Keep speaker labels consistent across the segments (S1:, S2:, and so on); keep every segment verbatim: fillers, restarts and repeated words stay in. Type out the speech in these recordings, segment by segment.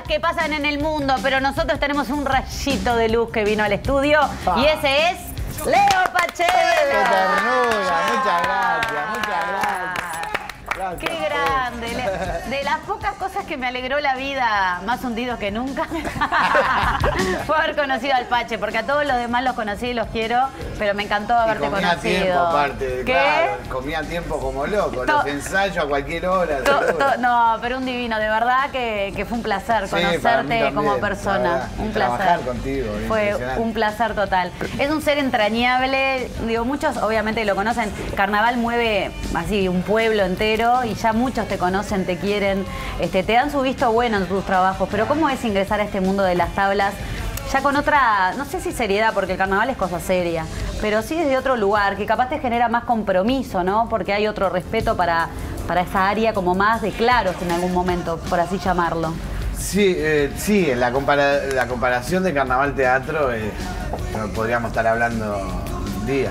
S1: que pasan en el mundo, pero nosotros tenemos un rayito de luz que vino al estudio ah. y ese es Leo Pachela.
S2: ¡Qué ternura! Muchas gracias, muchas gracias. Gracias.
S1: ¡Qué grande! De las pocas cosas que me alegró la vida, más hundidos que nunca, fue haber conocido al Pache, porque a todos los demás los conocí y los quiero, pero me encantó haberte
S2: y comía
S1: conocido.
S2: Tiempo, aparte,
S1: ¿Qué?
S2: Claro, comía tiempo como loco,
S1: To
S2: los ensayos a cualquier hora.
S1: To to no, pero un divino, de verdad que, que fue un placer
S2: sí,
S1: conocerte como persona. Un placer.
S2: Trabajar contigo.
S1: Fue un placer total. Es un ser entrañable, digo, muchos obviamente lo conocen. Carnaval mueve así un pueblo entero y ya muchos te conocen, te quieren, este, te dan su visto bueno en tus trabajos, pero ¿cómo es ingresar a este mundo de las tablas? Ya con otra, no sé si seriedad, porque el carnaval es cosa seria, pero sí desde otro lugar, que capaz te genera más compromiso, ¿no? Porque hay otro respeto para, para esa área como más de claros en algún momento, por así llamarlo.
S2: Sí, eh, sí, en la, compara la comparación de carnaval-teatro eh, podríamos estar hablando días.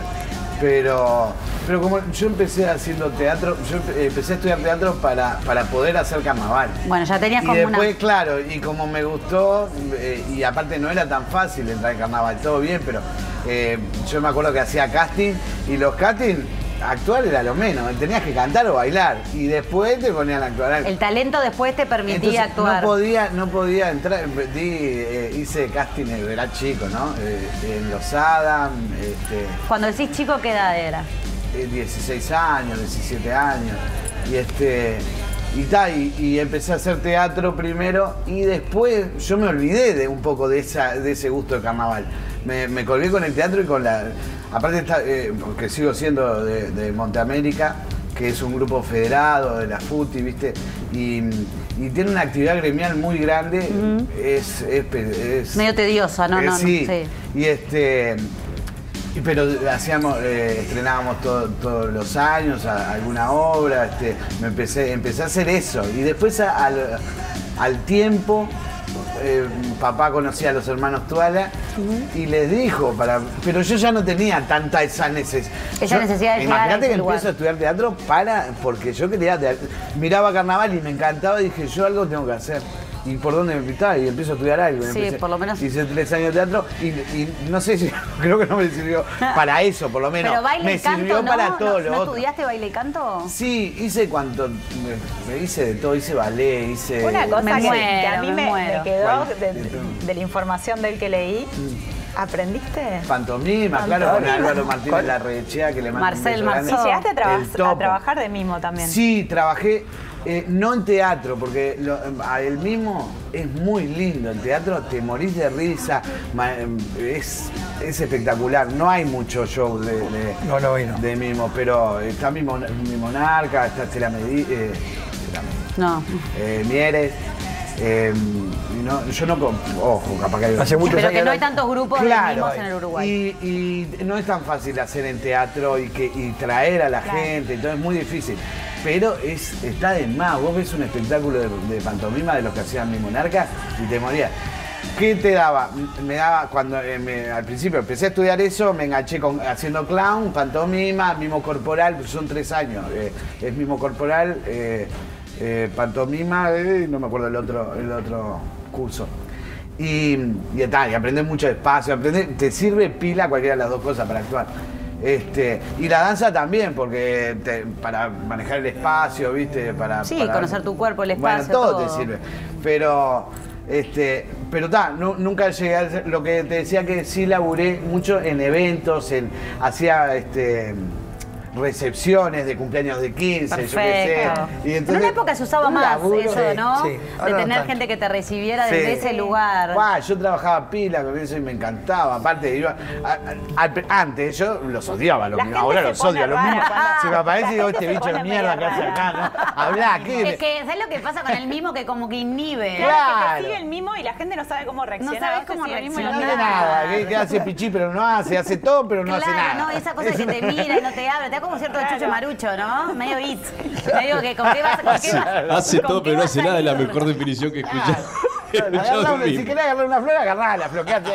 S2: Pero, pero como yo empecé haciendo teatro, yo empecé a estudiar teatro para, para poder hacer carnaval.
S1: Bueno, ya tenías
S2: y
S1: como
S2: después,
S1: una...
S2: claro, y como me gustó, eh, y aparte no era tan fácil entrar en carnaval, todo bien, pero eh, yo me acuerdo que hacía casting, y los castings, actuar era lo menos, tenías que cantar o bailar, y después te ponían a actuar.
S1: El talento después te permitía
S2: Entonces,
S1: actuar.
S2: No podía, no podía entrar, di, eh, hice casting, era chico, ¿no? Eh, en Los Adam. Este,
S1: Cuando decís chico, ¿qué edad era?
S2: Eh, dieciséis años, diecisiete años, y este... Y, ta, y, y empecé a hacer teatro primero y después yo me olvidé de un poco de, esa, de ese gusto de carnaval. Me, me colgué con el teatro y con la... Aparte, está, eh, porque sigo siendo de, de Monteamérica, que es un grupo federado de la FUTI, ¿viste? Y, y tiene una actividad gremial muy grande. Uh-huh. es, es, es...
S1: Medio tediosa, ¿no?
S2: Eh,
S1: no,
S2: sí.
S1: no sí.
S2: Y este... Pero hacíamos, eh, estrenábamos todo, todos los años a, a alguna obra, este, me empecé, empecé a hacer eso. Y después a, al, al tiempo, eh, papá conocía a los hermanos Tuala uh-huh. y les dijo, para, pero yo ya no tenía tanta esa necesidad.
S1: Esa yo, necesidad de llegar a
S2: Imagínate que
S1: lugar.
S2: empiezo a estudiar teatro para, porque yo quería, miraba carnaval y me encantaba y dije, yo algo tengo que hacer. ¿Y por dónde me invitaba? Y empiezo a estudiar algo.
S1: Sí,
S2: empecé,
S1: por lo menos.
S2: Hice tres años de teatro y, y no sé si, creo que no me sirvió para eso, por lo menos.
S1: Pero baile
S2: me
S1: y canto,
S2: sirvió
S1: ¿no?
S2: para todo
S1: ¿No,
S2: lo
S1: ¿no
S2: otro.
S1: estudiaste baile y canto?
S2: Sí, hice cuanto, me, me hice de todo, hice ballet, hice...
S3: Una cosa
S1: me
S3: que,
S1: muero,
S3: que a mí me,
S1: me,
S3: me quedó
S2: ¿Cuál?
S3: de, de, de la información del que leí. Mm. ¿Aprendiste?
S2: Pantomima, Pantomima, claro, con Álvaro Martínez Larrechea, que le mandó
S1: Marcel
S2: un
S1: Marceau.
S3: ¿Y llegaste a, traba a trabajar de mimo también?
S2: Sí, trabajé, eh, no en teatro, porque lo, el mimo es muy lindo, el teatro te morís de risa, es, es espectacular, no hay mucho show de, de,
S4: no, no, no.
S2: de mimo, pero está mi, mon, mi monarca, está Estela Medina, eh,
S1: no.
S2: eh, Mieres. Eh, no, yo no, ojo, capaz que hay...
S4: Hace muchos
S1: pero
S4: años
S1: que no hay tantos grupos
S2: claro,
S1: de mimos en el Uruguay.
S2: Y, y no es tan fácil hacer en teatro y, que, y traer a la
S3: claro.
S2: gente, entonces es muy difícil. Pero es, está de más, vos ves un espectáculo de, de pantomima de los que hacían Mi Monarca y te morías. ¿Qué te daba? Me daba, cuando eh, me, al principio empecé a estudiar eso, me enganché con, haciendo clown, pantomima, mimo corporal, son tres años, eh, es mimo corporal, eh, eh, pantomima, eh, no me acuerdo el otro, el otro curso. Y, y, tal, y aprendes mucho espacio, aprender, te sirve pila cualquiera de las dos cosas para actuar. Este, y la danza también, porque te, para manejar el espacio, ¿viste? Para,
S1: sí,
S2: para,
S1: conocer tu cuerpo, el espacio,
S2: bueno, todo,
S1: todo.
S2: te sirve. Pero, este, pero ta, no, nunca llegué a lo que te decía, que sí laburé mucho en eventos, en, hacía este, recepciones de cumpleaños de quince,
S1: perfecto.
S2: Yo qué sé. Y entonces,
S1: en una época se usaba
S2: un
S1: más
S2: laburo,
S1: eso,
S4: sí,
S1: ¿no?
S4: sí.
S1: De
S4: Ahora
S1: tener
S4: no
S1: gente que te recibiera
S2: sí.
S1: desde ese lugar.
S2: Bah, yo trabajaba pila con eso y me encantaba. Aparte, iba, a, a, a, antes yo los odiaba, los, ahora los odio. Los mismos, se me aparece y digo, este bicho de mierda que hace acá, ¿no? Hablá, ¿qué?
S1: Es que, ¿sabes lo que pasa con el mimo? Que como que inhibe.
S3: Claro,
S2: Claro.
S3: que te sigue el mimo y la gente no sabe cómo reaccionar.
S1: No sabes
S3: cómo
S1: cómo
S3: reaccionar.
S1: reaccionar.
S2: No hace nada, que, que hace pichí pero no hace, hace todo pero no
S1: claro,
S2: hace nada.
S1: no, esa cosa que te mira y no te habla, te da como cierto claro. chucho marucho, ¿no? Medio it. Medio que con qué vas, con qué vas,
S5: hace todo pero no hace nada, es la
S1: ir?
S5: mejor definición que he escuchado.
S2: Agarra, si querés agarrar una flor, agarrala, floqueate.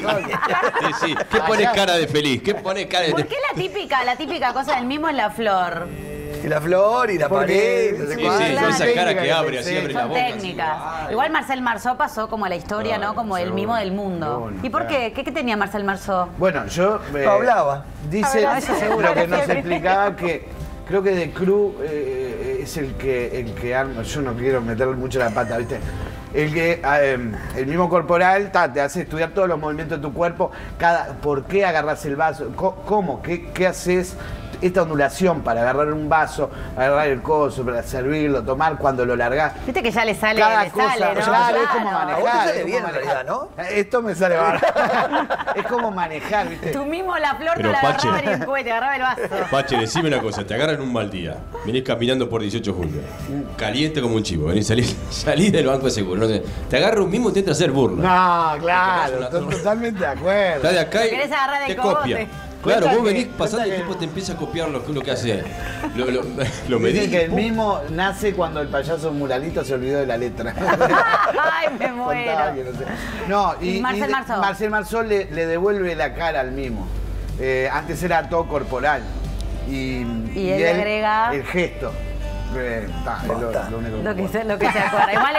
S5: Sí, sí. ¿Qué pones cara de feliz? ¿Qué pones cara de
S1: ¿Por qué la típica, la típica cosa del mimo es la flor?
S2: Eh,
S4: Y la flor y la
S2: Porque-
S4: pared. no sé
S5: Sí,
S4: cuál.
S5: sí,
S1: Claro.
S5: son esa cara que
S2: Técnica,
S5: abre, así
S2: sí.
S5: abre la
S1: Son
S5: boca. así.
S1: técnicas. Igual Marcel Marceau pasó como a la historia,
S5: Claro,
S1: ¿no? Como el
S2: seguro,
S1: mimo del mundo.
S2: seguro,
S1: ¿Y por
S2: claro.
S1: qué? ¿Qué, qué tenía Marcel Marceau?
S2: Bueno, yo... eh,
S4: No hablaba.
S2: Dice
S3: A ver, eso seguro.
S2: lo que nos explicaba que creo que De Cruz eh, es el que, el que arma, yo no quiero meterle mucho la pata, ¿viste? El que, eh, el mismo corporal ta, te hace estudiar todos los movimientos de tu cuerpo, cada, por qué agarras el vaso, co- cómo, qué, qué haces, esta ondulación para agarrar un vaso, agarrar el coso, para servirlo, tomar cuando lo largás.
S1: Viste que ya le sale,
S2: Cada
S1: le
S2: cosa,
S1: sale, ¿no?
S2: claro, es como
S4: A vos
S2: manejar.
S4: te sale
S2: es como
S4: bien, en
S2: manejar.
S4: realidad, ¿no?
S2: Esto me sale bárbaro. Es como manejar, ¿viste?
S1: Tú mismo la flor
S5: Pero,
S1: no la
S5: Pache.
S1: agarraba ni en cohete, agarraba el vaso.
S5: Pache, decime una cosa, te agarran un mal día, venís caminando por dieciocho de julio, caliente como un chivo, venís salís, salís del banco de seguro, no sé, te agarra un mismo y intenta hacer burla.
S2: No, claro,
S5: Te
S2: estoy totalmente de acuerdo.
S5: Estás de acá y
S1: Querés agarrar de
S5: te
S1: cogote.
S5: copia.
S2: Cuenta
S5: Claro, vos
S2: que-
S5: venís pasando y el
S2: cuenta
S5: tipo
S2: que-
S5: te empieza a copiar lo que uno que hace. Lo, lo, lo medís.
S2: Dicen que el
S5: pum.
S2: mismo nace cuando el payaso muralito se olvidó de la letra.
S1: Ay, me
S2: Contaba que
S1: muero.
S2: no sé. No, y,
S1: Y Marcel
S2: de-
S1: Marceau.
S2: Marcel Marceau le, le devuelve la cara al mimo. Eh, antes era todo corporal. Y,
S1: Y él le agrega-
S2: el gesto. Eh, ta, es lo,
S4: Basta.
S2: lo único
S1: Lo que,
S2: puedo.
S1: se, lo que se acuerda. Igual,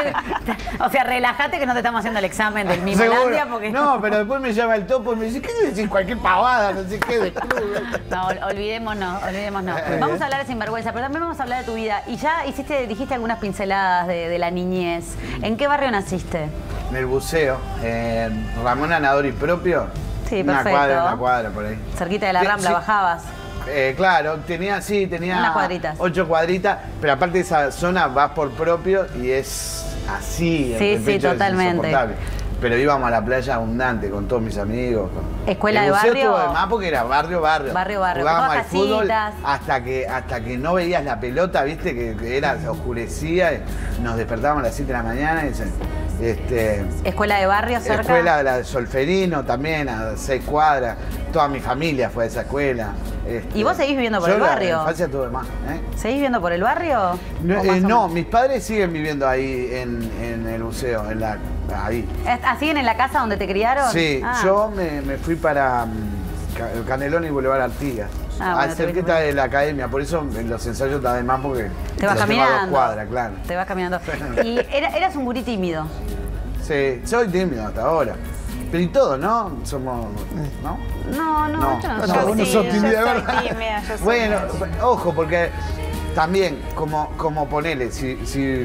S1: o sea, relájate que no te estamos haciendo el examen del mismo
S2: Seguro.
S1: Landia porque
S2: No, pero después me llama el topo y me dice, ¿qué decís? Cualquier pavada, no sé qué, de club.
S1: No, ol- olvidémonos, olvidémonos.
S2: Eh.
S1: Vamos a hablar de Sinvergüenza, pero también vamos a hablar de tu vida. Y ya hiciste, dijiste algunas pinceladas de, de la niñez. ¿En qué barrio naciste?
S2: En el buceo, en Ramón Anadori propio.
S1: Sí,
S2: Una
S1: perfecto.
S2: cuadra, una cuadra por ahí.
S1: Cerquita de la
S2: Sí,
S1: Rambla,
S2: sí.
S1: bajabas.
S2: Eh, claro, tenía, sí, tenía
S1: Unas cuadritas.
S2: ocho cuadritas, pero aparte de esa zona vas por propio y es así.
S1: Sí,
S2: el
S1: sí,
S2: pecho es
S1: totalmente.
S2: insoportable. Pero íbamos a la playa abundante con todos mis amigos. con-
S1: ¿Escuela
S2: El
S1: de
S2: buceo
S1: barrio?
S2: estuvo de más porque era barrio, barrio.
S1: Barrio, barrio,
S2: Jugábamos
S1: con
S2: al
S1: todas
S2: fútbol
S1: casitas.
S2: hasta que, hasta que no veías la pelota, viste, que, que era, se oscurecía, y nos despertábamos a las siete de la mañana y se- este,
S1: ¿Escuela de barrio cerca?
S2: escuela de la de Solferino también, a seis cuadras. Toda mi familia fue a esa escuela. Este,
S1: ¿Y vos seguís viviendo por
S2: yo
S1: el
S2: la
S1: barrio?
S2: infancia tuve más. ¿eh?
S1: ¿Seguís viviendo por el barrio?
S2: No,
S1: ¿O
S2: eh,
S1: más o
S2: no,
S1: menos?
S2: mis padres siguen viviendo ahí en, en el museo, en la, ahí.
S1: ¿Ah, ¿Siguen en la casa donde te criaron?
S2: Sí,
S1: Ah.
S2: yo me, me fui para mm, Ca- Canelón y Boulevard Artigas.
S1: Ah, bueno,
S2: a
S1: te
S2: cerquita
S1: fuiste.
S2: de la academia, por eso en los ensayos tardé más porque
S1: Te vas
S2: los tengo a dos
S1: caminando.
S2: cuadras, claro.
S1: Te vas caminando. Y era- eras un gurí tímido.
S2: Sí, soy tímido hasta ahora. Pero y todo, ¿no? Somos, ¿no?
S1: No, no,
S2: No.
S1: yo no
S2: No,
S1: soy.
S2: vos no
S3: sí,
S2: sos
S3: yo
S2: tímida,
S3: soy
S2: ¿verdad?
S3: tímida, yo soy
S2: Bueno,
S3: tímida.
S2: ojo, porque también, como, como ponele, si, si,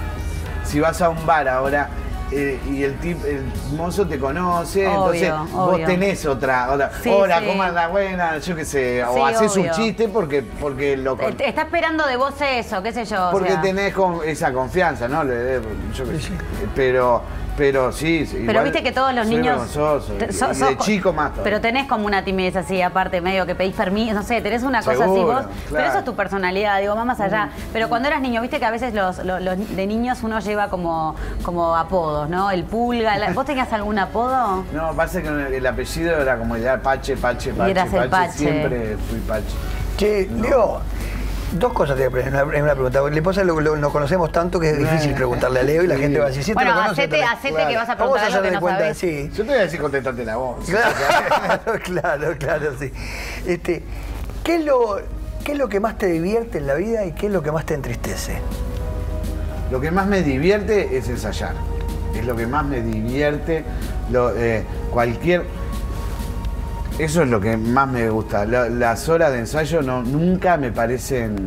S2: si vas a un bar ahora eh, y el tip, el mozo te conoce,
S1: Obvio,
S2: entonces vos
S1: obvio.
S2: tenés otra, otra
S1: Sí,
S2: hola,
S1: sí.
S2: ¿cómo anda? Buena, yo qué sé, o
S1: Sí,
S2: haces un
S1: obvio.
S2: chiste porque, porque lo con-
S1: Eh, Está esperando de vos eso, qué sé yo. o
S2: porque
S1: sea.
S2: tenés con esa confianza, ¿no? Le- Yo qué sé. Pero, pero sí, sí,
S1: Pero
S2: igual
S1: viste que todos los
S2: soy
S1: niños.
S2: vergonzoso,
S1: te-
S2: y-
S1: so-
S2: y
S1: sos-
S2: de chico más todavía.
S1: Pero tenés como una timidez así, aparte, medio que pedís permiso, no sé, tenés una cosa así
S2: Seguro,
S1: vos. Pero
S2: claro.
S1: eso es tu personalidad, digo, va más allá. Pero cuando eras niño, viste que a veces los, los- los de niños uno lleva como, como apodos, ¿no? El pulga. la- ¿Vos tenías algún apodo?
S2: No, pasa que el apellido era como ya Pache, Pache, Pache,
S1: eras el Pache.
S2: Siempre fui Pache.
S4: Che, Leo, dos cosas te voy a preguntar, una, una pregunta. Le pasa lo, lo- nos conocemos tanto que es difícil preguntarle a Leo y la
S2: Sí.
S4: gente va a decir, si
S1: Bueno,
S4: lo conoce,
S1: hacete,
S4: pero-
S1: hacete
S2: claro.
S1: que vas a
S4: Vamos
S1: preguntar
S4: a
S1: algo que
S4: hacer de
S1: no
S4: cuenta,
S1: sabés.
S4: sí.
S2: Yo te voy a decir contestarte la voz.
S4: Claro, claro, claro, sí. Este, ¿qué, es lo, ¿Qué es lo que más te divierte en la vida y qué es lo que más te entristece?
S2: Lo que más me divierte es ensayar. Es lo que más me divierte. Lo, eh, cualquier. Eso es lo que más me gusta. La- las horas de ensayo no, nunca me parecen.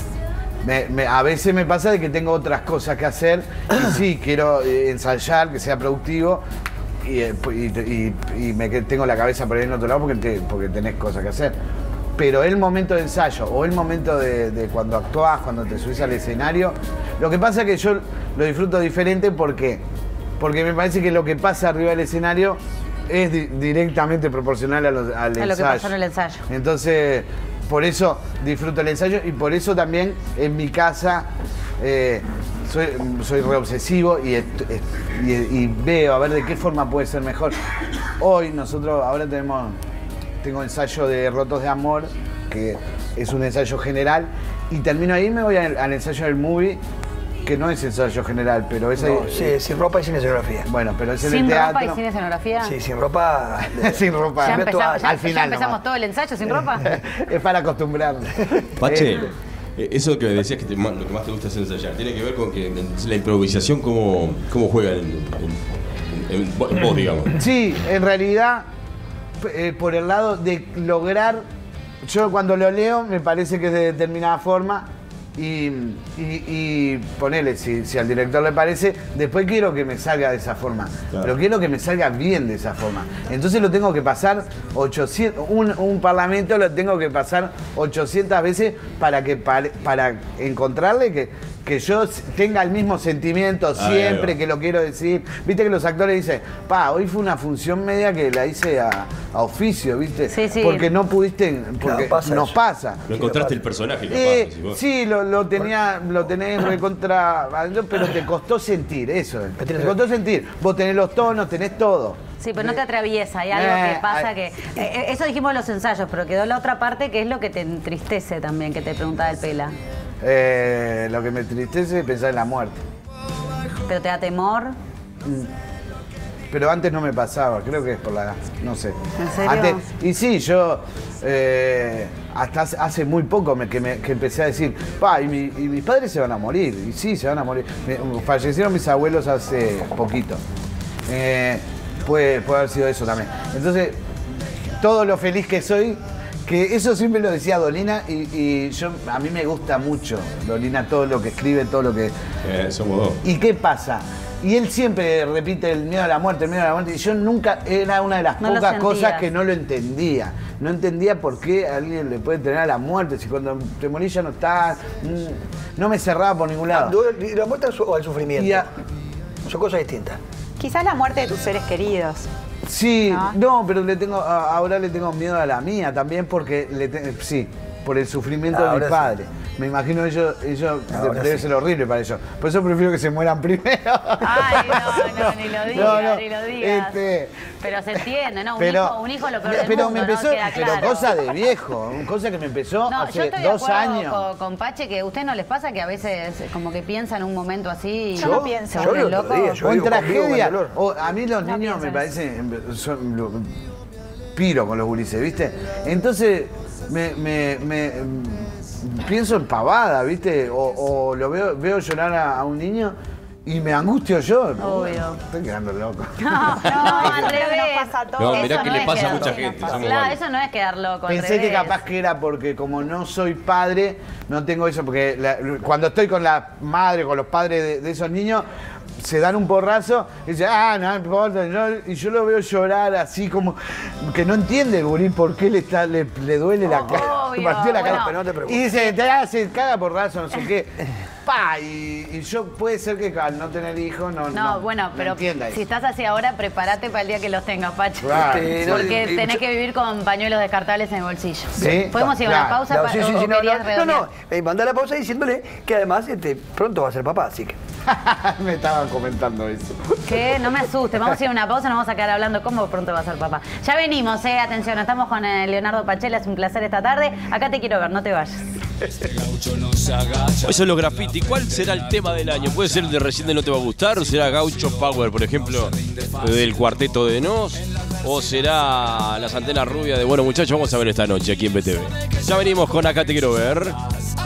S2: me- me- a veces me pasa de que tengo otras cosas que hacer y sí, quiero eh, ensayar, que sea productivo. Y, eh, y- y- y me que- tengo la cabeza por ahí en otro lado porque, te- porque tenés cosas que hacer. Pero el momento de ensayo o el momento de, de cuando actuás, cuando te subís al escenario, lo que pasa es que yo lo disfruto diferente porque, porque me parece que lo que pasa arriba del escenario es di- directamente proporcional a los- al
S1: A lo que
S2: ensayo.
S1: pasó en el ensayo.
S2: Entonces, por eso disfruto el ensayo y por eso también en mi casa eh, soy, soy re obsesivo y, est- est- y, y veo a ver de qué forma puede ser mejor. Hoy nosotros ahora tenemos, tengo ensayo de Rotos de Amor, que es un ensayo general, y termino ahí y me voy al, al ensayo del movie, que no es ensayo general, pero es
S4: No,
S2: ahí-
S4: sí, sin ropa y sin escenografía.
S2: bueno, pero es en
S1: Sin
S2: el teatro.
S1: ropa y sin escenografía.
S4: Sí, sin ropa.
S2: Sin ropa.
S1: Ya
S4: Sin
S1: empezamos,
S4: vestuario.
S1: ya,
S2: Al
S1: ya
S2: final
S1: empezamos
S2: nomás.
S1: todo el ensayo sin ropa.
S2: Es para acostumbrarnos.
S5: Pache,
S2: Eh,
S5: Eh, Eso que decías que te- lo que más te gusta es ensayar, tiene que ver con que la improvisación, cómo, cómo juega en, en- en- en vos, digamos.
S2: Sí, en realidad, eh, por el lado de lograr, yo cuando lo leo me parece que es de determinada forma y, y, y ponele, si, si al director le parece, después quiero que me salga de esa forma,
S5: Claro.
S2: pero quiero que me salga bien de esa forma. Entonces lo tengo que pasar ochocientos, un, un parlamento lo tengo que pasar ochocientas veces para, que, para, para encontrarle que... que yo tenga el mismo sentimiento siempre, que lo quiero decir. Viste que los actores dicen, pa, hoy fue una función media que la hice a, a oficio, ¿viste?
S1: Sí, sí.
S2: Porque no pudiste, porque
S4: Claro, pasa
S2: nos
S4: eso.
S2: pasa.
S5: No encontraste el personaje, capaz,
S2: Eh,
S5: decís vos.
S2: sí, lo, lo tenía, lo tenés recontra, pero te costó sentir, eso es. Te costó sentir. Vos tenés los tonos, tenés todo.
S1: Sí, pero no te atraviesa, hay algo
S2: Eh,
S1: que pasa
S2: ay.
S1: que... eh, eso dijimos en los ensayos, pero quedó la otra parte que es lo que te entristece también, que te preguntaba el Pela.
S2: Eh, lo que me entristece es pensar en la muerte.
S1: Pero te da temor.
S2: Pero antes no me pasaba, creo que es por la edad, no sé.
S1: ¿En serio?
S2: Antes, y sí, yo eh, hasta hace, hace muy poco me, que, me, que empecé a decir, pa, y, mi, y mis padres se van a morir, y sí, se van a morir. Me- fallecieron mis abuelos hace poquito. Eh, puede, puede haber sido eso también. Entonces, todo lo feliz que soy, que eso siempre lo decía Dolina, y, y yo a mí me gusta mucho, Dolina, todo lo que escribe, todo lo que...
S5: Eh, somos dos.
S2: ¿Y qué pasa? Y él siempre repite el miedo a la muerte, el miedo a la muerte. Y yo nunca, era una de las
S1: No lo
S2: pocas
S1: sentías.
S2: cosas que no lo entendía. No entendía por qué a alguien le puede tener a la muerte, si cuando te morís ya no estás. mm, No me cerraba por ningún lado.
S4: ¿Y la muerte o el sufrimiento?
S2: Y a-
S4: Son cosas distintas.
S3: Quizás la muerte de tus seres queridos.
S2: Sí,
S3: ¿No?
S2: no, pero le tengo, a- ahora le tengo miedo a la mía también porque, le te- sí, por el sufrimiento de
S4: Ahora
S2: mis
S4: sí.
S2: padres. Me imagino ellos, ellos
S4: Ahora
S2: debe
S4: sí.
S2: ser horrible para ellos. Por eso prefiero que se mueran primero.
S1: Ay, no, no, ni lo digas,
S2: No, no,
S1: ni lo digas.
S2: Este,
S1: Pero se entiende, ¿no? Un,
S2: pero,
S1: hijo, un hijo es lo peor del
S2: pero
S1: mundo,
S2: me empezó,
S1: ¿no? Queda
S2: pero
S1: claro.
S2: cosa de viejo, cosa que me empezó
S1: No, yo
S2: hace
S1: estoy de
S2: dos
S1: acuerdo
S2: años.
S1: Con, con Pache, que a usted no les pasa que a veces como que piensan un momento así y
S3: Yo no pienso.
S1: se
S4: Yo
S1: vuelven
S4: el otro
S1: locos.
S4: día, yo
S2: O en
S4: vivo conmigo con
S2: tragedia.
S4: dolor.
S2: O a mí los
S1: No
S2: niños me
S1: piensan
S2: parecen. Son, lo- piro con los gurises, ¿viste? Entonces me, me- me- mm, pienso en pavada, ¿viste? O, o lo veo, veo llorar a, a un niño y me angustio yo.
S1: Obvio.
S2: Estoy quedando loco.
S1: No, no, al
S3: Yo creo que
S1: revés.
S3: nos pasa a todos.
S5: No,
S1: Eso
S5: mirá que le
S1: es
S5: pasa a
S1: quedar
S5: mucha
S1: loco.
S5: gente, somos
S1: Claro,
S5: varios.
S1: eso no es quedar loco. al
S2: Pensé que
S1: revés.
S2: capaz que era porque como no soy padre, no tengo eso, porque la- cuando estoy con la madre, con los padres de, de esos niños, se dan un porrazo y dicen, ah, no importa, no", y yo lo veo llorar así como que no entiende el gurí por qué le, está, le, le duele la cara,
S1: Obvio,
S2: le partió la cara.
S1: bueno.
S4: Pero no te preocupes.
S2: Y dice, te hace caga porrazo, no sé qué. Pa, y, y yo puede ser que al no tener hijos no,
S1: No,
S2: no
S1: bueno,
S2: no
S1: pero
S2: entienda
S1: si
S2: eso.
S1: estás así ahora, prepárate para el día que los tengas, Pacho.
S2: Claro.
S4: Este, no,
S1: Porque
S4: y- y-
S1: tenés que vivir con pañuelos descartables en el bolsillo.
S2: Sí,
S1: ¿Podemos ir a una
S2: claro.
S1: pausa
S4: No,
S1: para
S4: sí, sí,
S1: o
S4: sí, no,
S1: querías
S4: no, no,
S1: redondear?
S4: no, eh, manda la pausa diciéndole que además este, pronto va a ser papá, así que.
S2: Me estaban comentando eso.
S1: Que no me asustes, vamos a ir a una pausa, nos vamos a quedar hablando cómo pronto va a ser papá. Ya venimos, eh, atención, estamos con eh, Leonardo Pachela, es un placer esta tarde. Acá te quiero ver, no te vayas.
S5: Hoy son los graffiti. ¿Cuál será el tema del año? ¿Puede ser el de Recién de No Te Va a Gustar? ¿O será Gaucho Power, por ejemplo, del Cuarteto de Nos? ¿O será Las Antenas Rubias de Bueno Muchachos? Vamos a ver esta noche aquí en B T V. Ya venimos con Acá Te Quiero Ver.